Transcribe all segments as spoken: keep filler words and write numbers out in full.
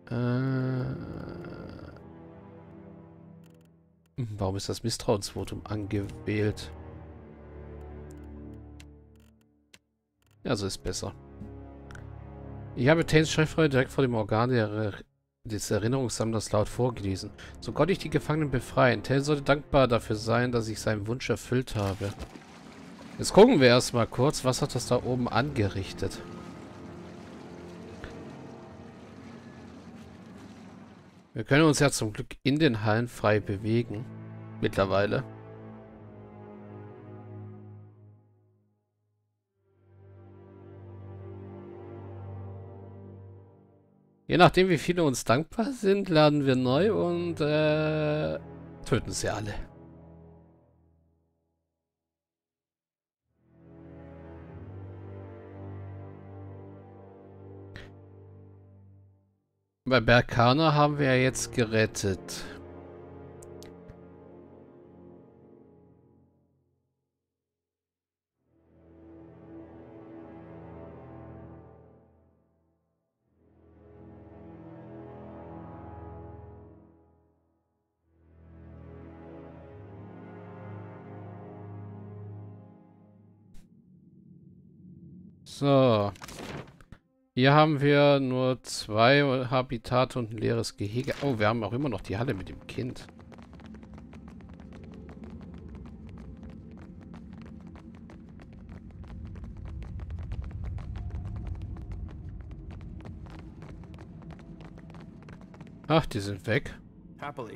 Äh, warum ist das Misstrauensvotum angewählt? Ja, so ist besser. Ich habe Taines Chefreihe direkt vor dem Organ der, des Erinnerungssammlers laut vorgelesen. So konnte ich die Gefangenen befreien. Tane sollte dankbar dafür sein, dass ich seinen Wunsch erfüllt habe. Jetzt gucken wir erstmal kurz, was hat das da oben angerichtet. Wir können uns ja zum Glück in den Hallen frei bewegen. Mittlerweile. Je nachdem, wie viele uns dankbar sind, laden wir neu und äh, töten sie alle. Bei Berkana haben wir ja jetzt gerettet. So. Hier haben wir nur zwei Habitate und ein leeres Gehege. Oh, wir haben auch immer noch die Halle mit dem Kind. Ach, die sind weg. Happily.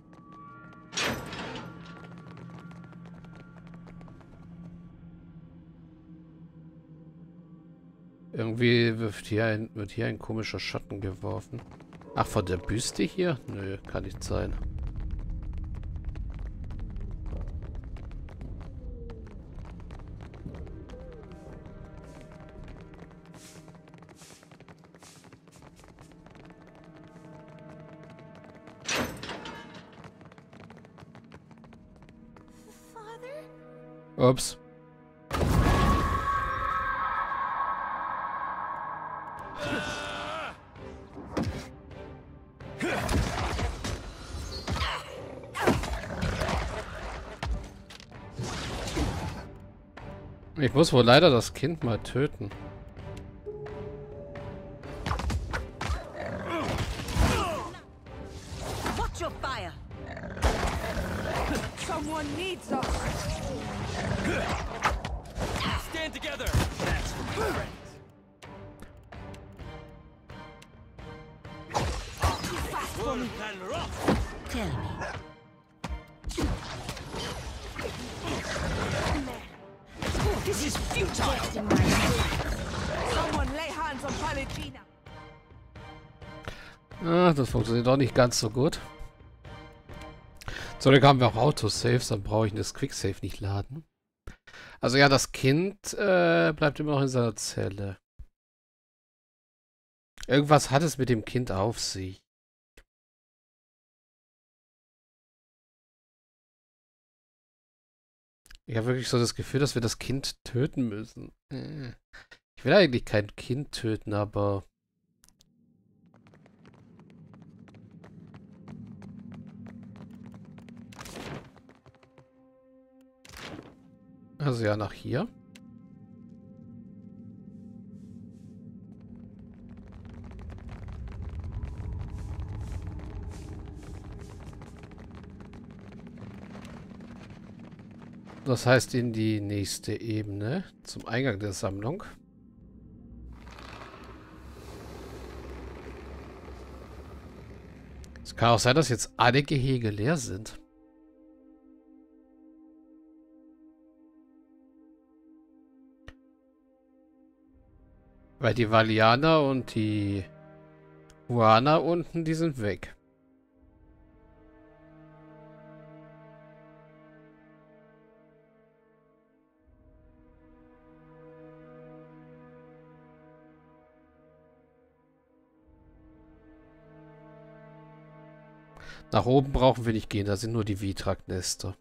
Irgendwie wird hier, ein, wird hier ein komischer Schatten geworfen. Ach, von der Büste hier? Nö, kann nicht sein. Ups. Ich muss wohl leider das Kind mal töten. Watch your fire. Someone needs us. Stand together. That's for my friends. For me. Tell me. This is futile. Someone lay hands on Pallegina. Ah, das funktioniert doch nicht ganz so gut. Zum Glück haben wir auch Autosaves, dann brauche ich das Quicksave nicht laden. Also ja, das Kind äh, bleibt immer noch in seiner Zelle. Irgendwas hat es mit dem Kind auf sich. Ich habe wirklich so das Gefühl, dass wir das Kind töten müssen. Ich will eigentlich kein Kind töten, aber... Also ja, nach hier. Das heißt in die nächste Ebene, zum Eingang der Sammlung. Es kann auch sein, dass jetzt alle Gehege leer sind. Weil die Valianer und die Huana unten, die sind weg. Nach oben brauchen wir nicht gehen, da sind nur die Vitrak-Nester.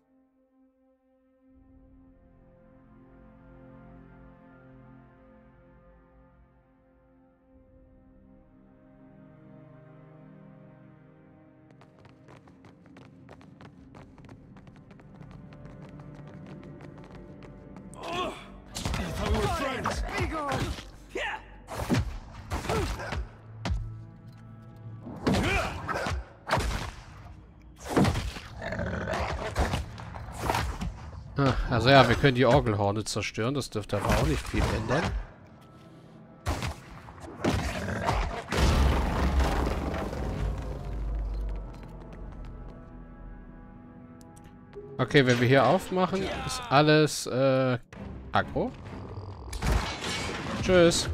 go. Yeah. Ah, also ja, wir können die Orgelhorne zerstören. Das dürfte aber auch nicht viel ändern. Okay, wenn wir hier aufmachen, ist alles äh, aggro. Tschüss.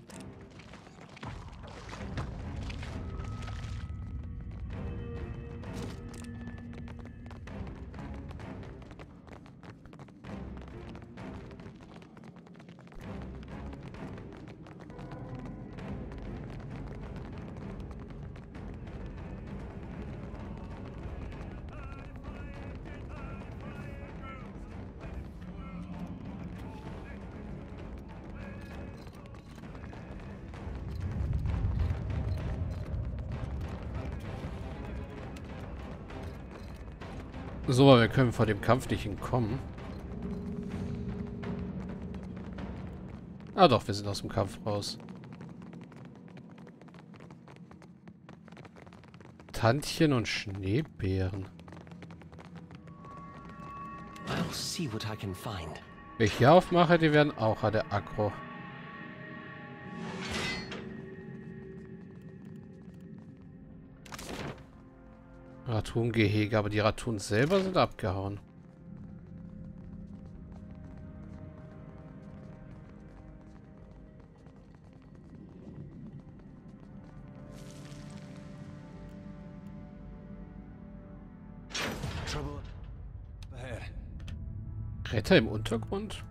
So, aber wir können vor dem Kampf nicht entkommen. Ah doch, wir sind aus dem Kampf raus. Tantchen und Schneebären. I'll see what I can find. Wenn ich hier aufmache, die werden auch alle aggro. Ratungehege, aber die Ratun selber sind abgehauen. Trouble ahead. Retter im Untergrund?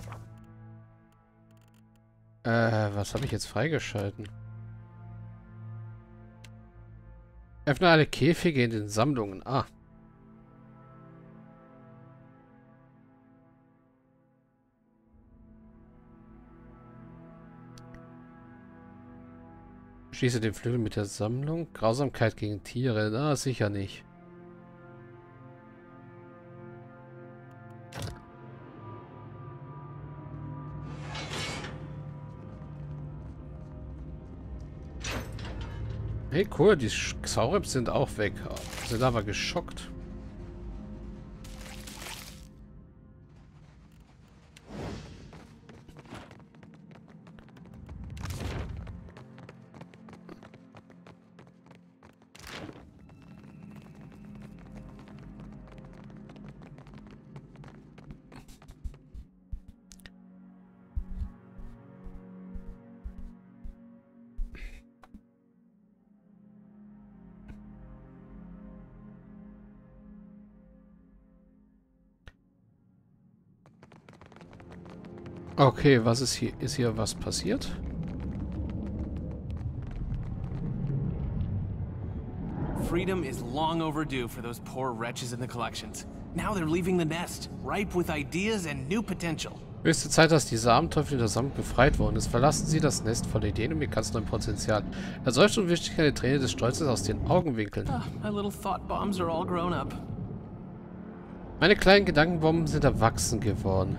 Äh, was habe ich jetzt freigeschalten? Öffne alle Käfige in den Sammlungen. Ah. Schließe den Flügel mit der Sammlung. Grausamkeit gegen Tiere. Na, sicher nicht. Hey, cool, die Xaureps sind auch weg. Sind aber geschockt. Okay, was ist hier? Ist hier was passiert? Freedom is long overdue for those poor wretches in the collections. Now they're leaving the nest, ripe with ideas and new potential. Höchste Zeit, dass diese Abenteuer in der Sammlung befreit worden ist. Verlassen Sie das Nest voller Ideen und mit ganz neuem Potenzial. Er seufzt und wischt sich eine Träne des Stolzes aus den Augenwinkeln. Ah, my little thought bombs are all grown up. Meine kleinen Gedankenbomben sind erwachsen geworden.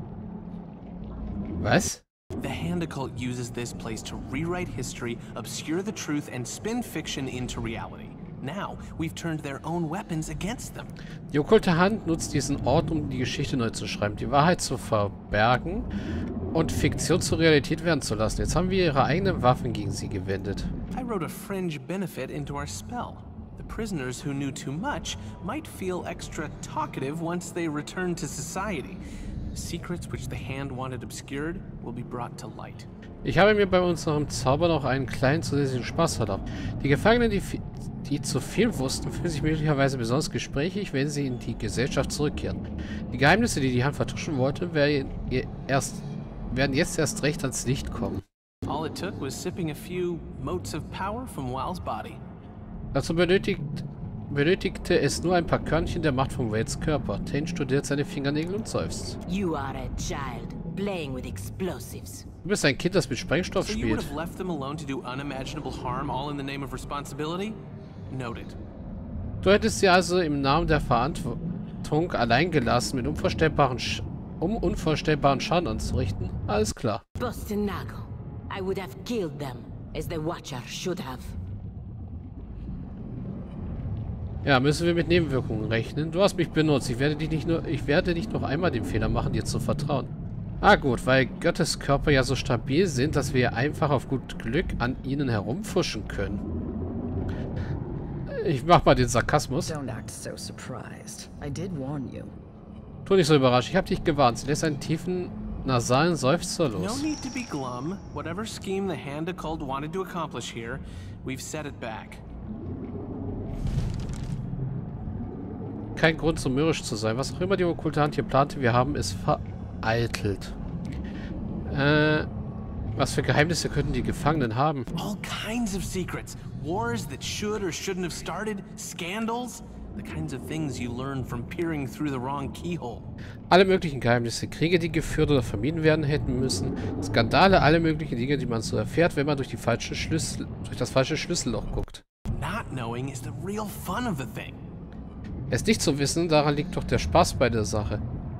Was? The Hand Occult uses this place to rewrite history, obscure the truth, and spin fiction into reality. Now, we've turned their own weapons against them. Die okkulte Hand nutzt diesen Ort, um die Geschichte neu zu schreiben, die Wahrheit zu verbergen und Fiktion zur Realität werden zu lassen. Jetzt haben wir ihre eigenen Waffen gegen sie gewendet. I wrote a fringe benefit into our spell. The prisoners who knew too much might feel extra talkative once they return to society. Secrets which the Hand wanted obscured will be brought to light. Ich habe mir bei unserem Zauber noch einen kleinen zusätzlichen Spaß erlaubt. Die Gefangenen, die, die zu viel wussten, fühlen sich möglicherweise besonders gesprächig, wenn sie in die Gesellschaft zurückkehren. Die Geheimnisse, die die Hand vertuschen wollte, werden, erst, werden jetzt erst recht ans Licht kommen. All it took was sipping a few motes of power from Wal's body. Dazu benötigt, benötigte es nur ein paar Körnchen der Macht von Wales Körper. Tane studiert seine Fingernägel und seufzt. You are a child playing with explosives. Du bist ein Kind, das mit Sprengstoff So you would spielt. have left them alone to do unimaginable harm, all in the name of responsibility? Noted. Du hättest sie also im Namen der Verantwortung allein gelassen, mit unvorstellbaren Sch um unvorstellbaren Schaden anzurichten. Alles klar. Bostinago. I would have killed them, as the Watcher should have. Ja, müssen wir mit Nebenwirkungen rechnen. Du hast mich benutzt. Ich werde dich nicht nur, ich werde nicht noch einmal den Fehler machen, dir zu vertrauen. Ah gut, weil Gottes Körper ja so stabil sind, dass wir einfach auf gut Glück an ihnen herumfuschen können. Ich mach mal den Sarkasmus. Don't act so surprised. I did warn you. Tu nicht so überrascht. Ich habe dich gewarnt. Sie lässt einen tiefen, nasalen Seufzer No los. need to be glum. Whatever scheme the Hand Occult wanted to accomplish here, we've set it back. Kein Grund, so mürrisch zu sein. Was auch immer die okkulte Hand hier plante, wir haben es vereitelt. Äh, was für Geheimnisse könnten die Gefangenen haben? All kinds of secrets. Wars that should or shouldn't have started. Scandals. The kinds of things you learn from peering through the wrong keyhole. Alle möglichen Geheimnisse, Kriege, die geführt oder vermieden werden hätten müssen, Skandale, alle möglichen Dinge, die man so erfährt, wenn man durch die falsche Schlüssel, durch das falsche Schlüsselloch guckt. Not knowing is the real fun of the thing. Es nicht zu wissen, daran liegt doch der Spaß bei der Sache.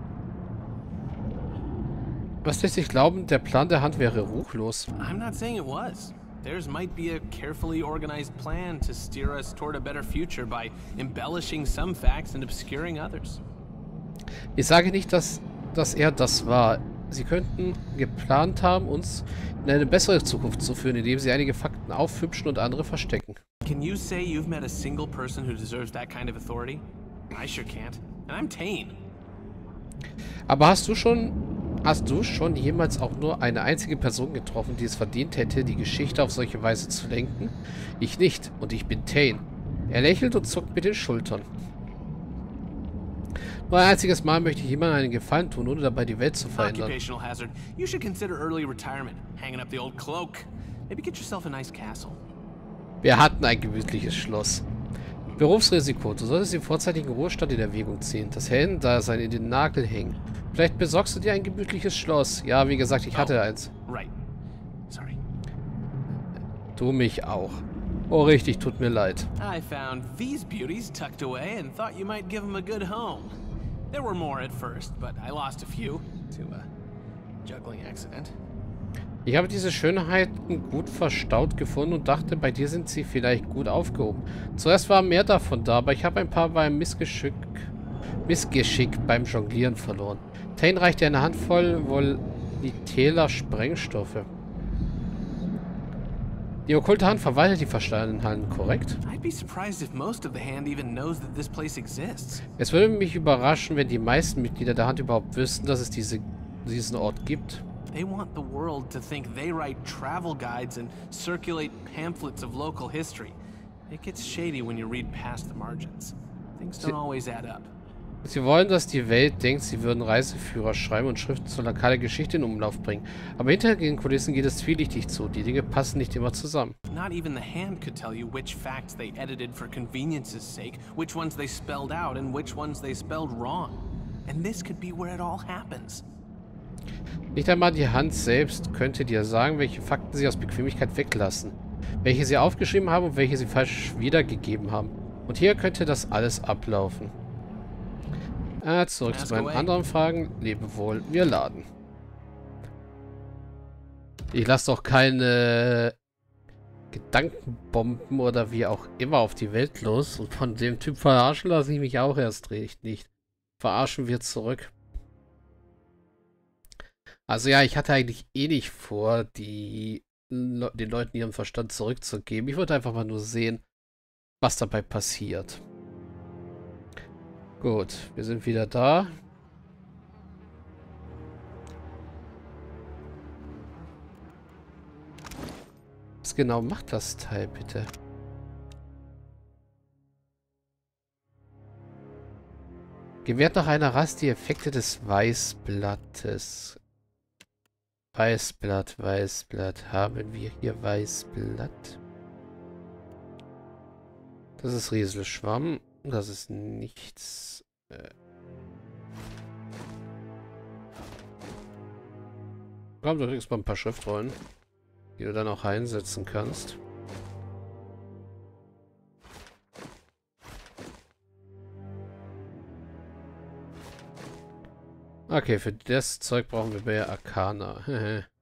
Was lässt sich glauben, der Plan der Hand wäre ruchlos? I'm not saying it was. Theirs might be a carefully organized plan to steer us toward a better future by embellishing some facts and obscuring others. Ich sage nicht, dass, dass er das war. Sie könnten geplant haben, uns in eine bessere Zukunft zu führen, indem sie einige Fakten aufhübschen und andere verstecken. Can you say you've met a single person who deserves that kind of authority? I sure can't. And I'm Tane. Aber hast du schon, hast du schon jemals auch nur eine einzige Person getroffen, die es verdient hätte, die Geschichte auf solche Weise zu lenken? Ich nicht. Und ich bin Tane. Er lächelt und zuckt mit den Schultern. Nur ein einziges Mal möchte ich jemandem einen Gefallen tun, ohne dabei die Welt zu verändern. Occupational hazard. You should consider early retirement. Hanging up the old cloak. Maybe get yourself a nice castle. Wir hatten ein gemütliches Schloss. Berufsrisiko. Du solltest den vorzeitigen Ruhestand in Erwägung ziehen. Das Heldendasein in den Nagel hängen. Vielleicht besorgst du dir ein gemütliches Schloss. Ja, wie gesagt, ich hatte eins. Right. Sorry. Du mich auch. Oh, richtig, tut mir leid. I found these beauties tucked away and thought you might give them a good home. There were more at first, but I lost a few to a juggling accident. Ich habe diese Schönheiten gut verstaut gefunden und dachte, bei dir sind sie vielleicht gut aufgehoben. Zuerst war mehr davon da, aber ich habe ein paar beim Missgeschick, Missgeschick beim Jonglieren verloren. Tane reichte eine Handvoll volatiler Sprengstoffe. Die okkulte Hand verwaltet die versteinerten Hallen, korrekt? I'd be surprised if most of the Hand even knows that this place exists. Es würde mich überraschen, wenn die meisten Mitglieder der Hand überhaupt wüssten, dass es diese, diesen Ort gibt. They want the world to think they write travel guides and circulate pamphlets of local history. It gets shady when you read past the margins. Things don't always add up. Sie wollen, dass die Welt denkt, sie würden Reiseführer schreiben und Schriften zur lokalen Geschichte in Umlauf bringen. Aber hinter den Kulissen geht es zwielichtig zu. Die Dinge passen nicht immer zusammen. Not even the Hand could tell you which facts they edited for convenience's sake, which ones they spelled out, and which ones they spelled wrong. And this could be where it all happens. Nicht einmal die Hand selbst könnte dir sagen, welche Fakten sie aus Bequemlichkeit weglassen. Welche sie aufgeschrieben haben und welche sie falsch wiedergegeben haben. Und hier könnte das alles ablaufen. Ah, zurück zu meinen anderen Fragen. Lebe wohl, wir laden. Ich lasse doch keine Gedankenbomben oder wie auch immer auf die Welt los. Und von dem Typ verarschen lasse ich mich auch erst recht nicht. Verarschen wir zurück. Also ja, ich hatte eigentlich eh nicht vor, die Le den Leuten ihren Verstand zurückzugeben. Ich wollte einfach mal nur sehen, was dabei passiert. Gut, wir sind wieder da. Was genau macht das Teil, bitte? Gewährt nach einer Rast die Effekte des Weißblattes. Weißblatt, Weißblatt. Haben wir hier Weißblatt? Das ist Rieselschwamm. Das ist nichts. Äh. Komm, du kriegst mal ein paar Schriftrollen, die du dann auch einsetzen kannst. Okay, für das Zeug brauchen wir mehr Arcana.